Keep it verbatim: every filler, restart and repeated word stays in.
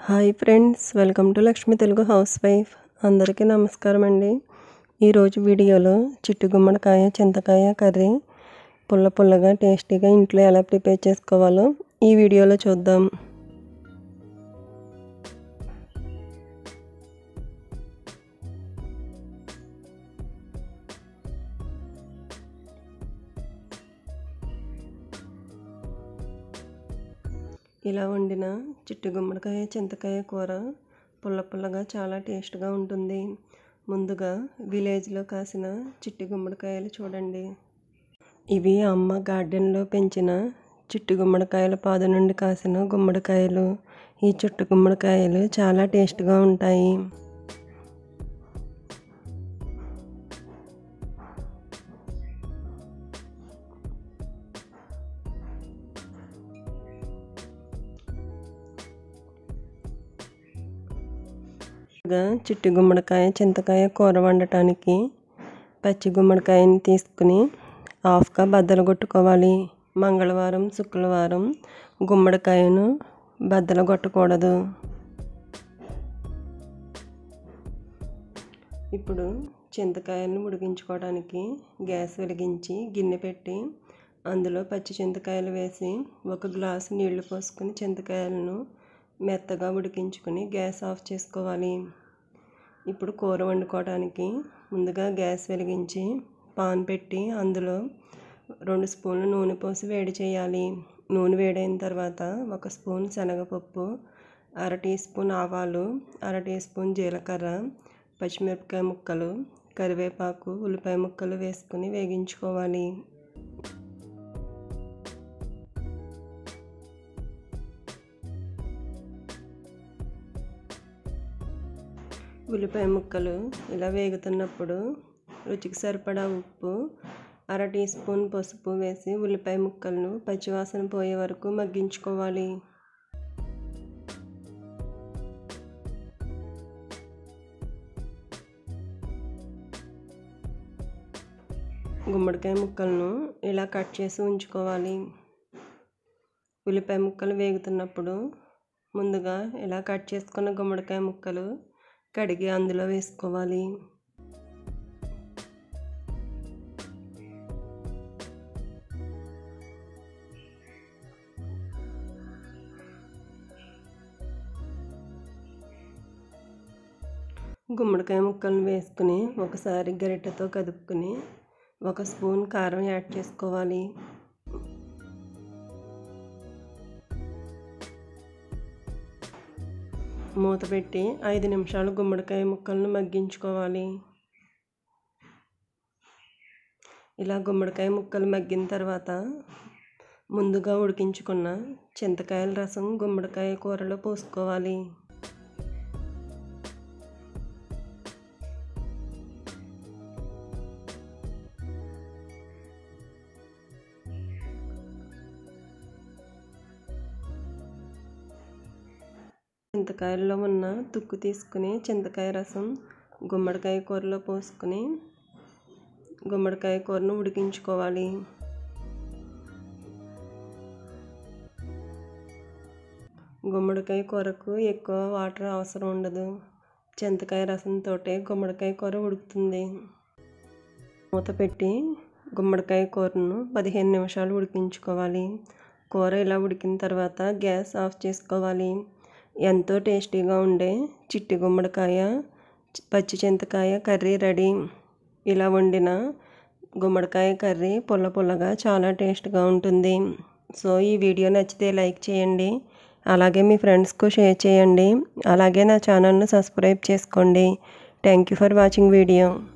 Hi friends, welcome to Lakshmi Telugu housewife. అందరికీ నమస్కారం అండి. ఈరోజు వీడియోలో చిట్టు గుమ్మడికాయ చింతకాయ కర్రీ పుల్ల పుల్లగా టేస్టీగా ఇంట్లో ఎలా ప్రిపేర్ చేసుకోవాలో ఈ వీడియోలో చూద్దాం. ఇలా వండిన చిట్టు గుమ్మడికాయ చింతకాయ కూర పుల్ల పుల్లగా చాలా టేస్ట్గా ఉంటుంది. ముందుగా విలేజ్లో కాసిన చిట్టు గుమ్మడికాయలు చూడండి. ఇవి అమ్మ గార్డెన్లో పెంచిన చిట్టు గుమ్మడికాయల పాదు నుండి కాసిన గుమ్మడికాయలు. ఈ చిట్టు గుమ్మడికాయలు చాలా టేస్ట్గా ఉంటాయి. చిట్టు గుమ్మడికాయ చింతకాయ కూర వండటానికి పచ్చి గుమ్మడికాయని తీసుకుని హాఫ్గా బద్దలు కొట్టుకోవాలి. మంగళవారం శుక్రవారం గుమ్మడికాయను బద్దలు కొట్టకూడదు. ఇప్పుడు చింతకాయలను ఉడికించుకోవడానికి గ్యాస్ వెలిగించి గిన్నె పెట్టి అందులో పచ్చి చింతకాయలు వేసి ఒక గ్లాసు నీళ్లు పోసుకొని చింతకాయలను మెత్తగా ఉడికించుకొని గ్యాస్ ఆఫ్ చేసుకోవాలి. ఇప్పుడు కూర వండుకోవడానికి ముందుగా గ్యాస్ వెలిగించి పాన్ పెట్టి అందులో రెండు స్పూన్లు నూనె పోసి వేడి చేయాలి. నూనె వేడైన తర్వాత ఒక స్పూన్ శనగపప్పు, అర టీ స్పూన్ ఆవాలు, అర టీ స్పూన్ జీలకర్ర, పచ్చిమిరపకాయ ముక్కలు, కరివేపాకు, ఉల్లిపాయ ముక్కలు వేసుకుని వేగించుకోవాలి. ఉల్లిపాయ ముక్కలు ఇలా వేగుతున్నప్పుడు రుచికి సరిపడా ఉప్పు, అర టీ స్పూన్ పసుపు వేసి ఉల్లిపాయ ముక్కలను పచ్చివాసన పోయే వరకు మగ్గించుకోవాలి. గుమ్మడికాయ ముక్కలను ఇలా కట్ చేసి ఉంచుకోవాలి. ఉల్లిపాయ ముక్కలు వేగుతున్నప్పుడు ముందుగా ఇలా కట్ చేసుకున్న గుమ్మడికాయ ముక్కలు కడిగి అందులో వేసుకోవాలి. గుమ్మడికాయ ముక్కలను వేసుకుని ఒకసారి గరిటెతో కదుపుకుని ఒక స్పూన్ కారం యాడ్ చేసుకోవాలి. మూత పెట్టి ఐదు నిమిషాలు గుమ్మడికాయ ముక్కలను మగ్గించుకోవాలి. ఇలా గుమ్మడికాయ ముక్కలు మగ్గిన తర్వాత ముందుగా ఉడికించుకున్న చింతకాయల రసం గుమ్మడికాయ కూరలో పోసుకోవాలి. చింతకాయల్లో ఉన్న తుక్కు తీసుకుని చింతకాయ రసం గుమ్మడికాయ కూరలో పోసుకుని గుమ్మడికాయ కూరను ఉడికించుకోవాలి. గుమ్మడికాయ కూరకు ఎక్కువ వాటర్ అవసరం ఉండదు. చింతకాయ రసంతో గుమ్మడికాయ కూర ఉడుకుతుంది. మూత పెట్టి గుమ్మడికాయ కూరను పదిహేను నిమిషాలు ఉడికించుకోవాలి. కూర ఇలా ఉడికిన తర్వాత గ్యాస్ ఆఫ్ చేసుకోవాలి. ఎంతో టేస్టీగా ఉండే చిట్టి గుమ్మడికాయ పచ్చి చింతకాయ కర్రీ రెడీ. ఇలా వండిన గుమ్మడికాయ కర్రీ పుల్ల పుల్లగా చాలా టేస్ట్గా ఉంటుంది. సో ఈ వీడియో నచ్చితే లైక్ చేయండి, అలాగే మీ ఫ్రెండ్స్కు షేర్ చేయండి, అలాగే నా ఛానల్ను సబ్స్క్రైబ్ చేసుకోండి. Thank you for watching video.